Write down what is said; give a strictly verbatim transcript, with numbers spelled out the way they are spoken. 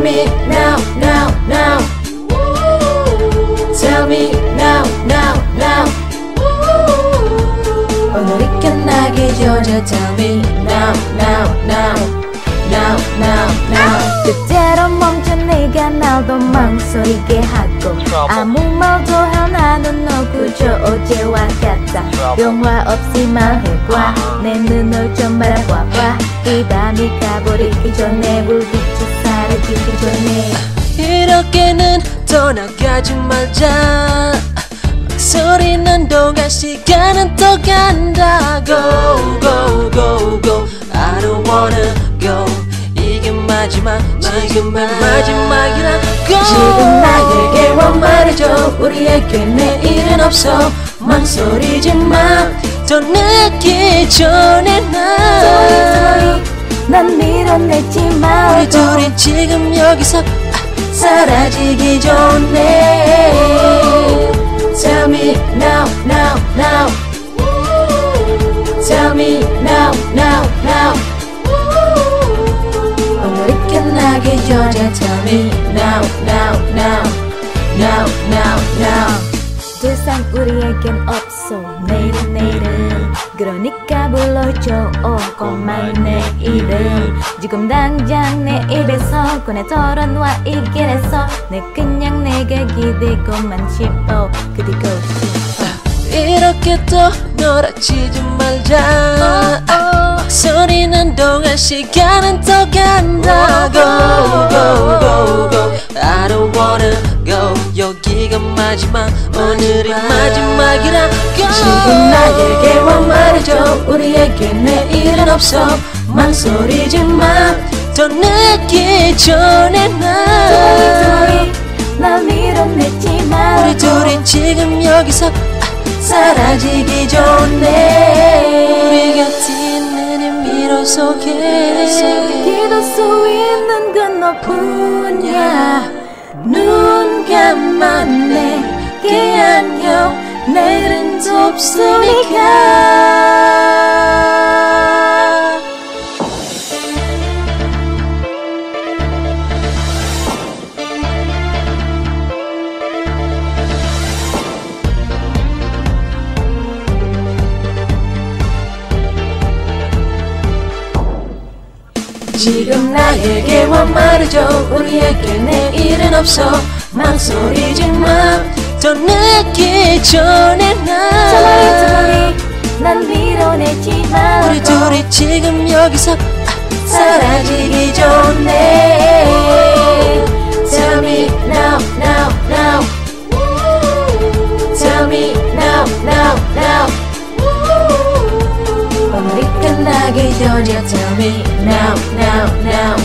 me now, now, now. Tell me now, now, now. 오늘이 끝나기 전에 tell me now, now, now. Now, now, now. 그대로 멈춘 네가 나도 망설이게 하고 아무 말도 하나는 너 그저 어제와 같다. 영화 없이 말해봐. 내 눈을 좀 바라봐봐. 이 밤이 가버리기 전에 불빛이 사라지기 전에 이렇게는 떠나가지 말자. 소리는 동안 시간은 또 간다. Go, go, go, go. I don't wanna go. 이게 마지막, 지금은 마지막이라. Go. 지금 나에게 와 말해줘. 우리에게 내일은 없어. 망설이지 마. 더 늦기 전에 나. 난 밀어내지 마. 우리 둘이 지금 여기서 사라지기 전에 Tell me now, now, now. Tell me now, now, now. 오늘이 끝나기 전에 Tell me now, now, now. Now, now, now. 더 이상 우리에겐 없어 내일은 내일은 그러니까 불러줘 오고만 내 이름 지금 당장 내 입에서 꺼내 털어놔 이 길에서 내 그냥 내게 기대고만 싶어 그리고 싶어 이렇게 또 놀아치지 말자. 소리는 동안 시간은 또 간다. Go, go, go, go. I don't wanna go. 여기가 마지막, 오늘이 마지막이라. Go. 지금 나에게 와 말해줘. 우리에게 내일은 없어. 망설이지 마. 더 늦기 전에 나. 날 밀어내지 마. 우리 둘이 지금 여기서 사라지기 전에 우리 곁에 있는 이 미로 속에 기도 수 있는 건 너뿐이야. 눈 감아 내게 안녕. 내일은 또 없으니까. 지금 나에게 와 말해줘. 우리에게 내일은 없어. 망설이지 마. 더 늦기 전에 나. 난 밀어내지 마. 우리 둘이 지금 여기서 사라지기 전에 Tell me now, now, now. Tell me now, now, now. 오늘이 끝나기 전에 Tell me now, now, now.